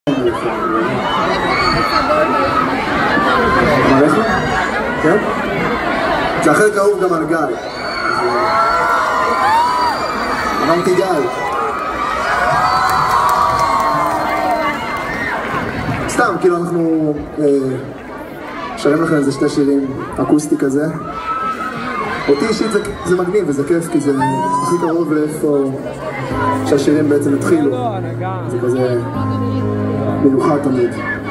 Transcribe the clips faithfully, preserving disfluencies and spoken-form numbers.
כן? זה אחרי קרוב גם על גל. אמרתי גל. סתם, כאילו אנחנו שרים לכם איזה שתי שירים אקוסטי כזה. אותי אישית זה מגניב וזה כיף, כי זה הכי קרוב לאיפה שהשירים בעצם התחילו. זה כזה מיוחד תמיד.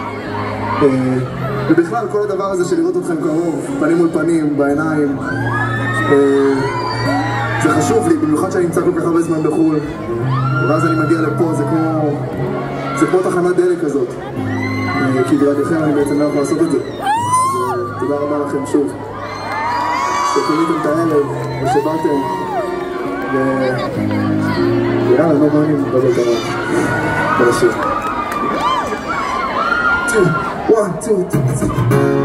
ובכלל כל הדבר הזה של לראות אתכם קרוב, פנים מול פנים, בעיניים, זה חשוב לי, במיוחד שאני נמצא כל כך הרבה זמן בחו"ל, ואז אני מגיע לפה, זה כמו זה כמו תחנת דלק כזאת, כי בלעדיכם אני בעצם לא יכול לעשות את זה. תודה רבה לכם שוב שפיניתם את הערב ושבאתם, ויאללה, לא מעניין בגלל קרוב בלשיר. One, two, three.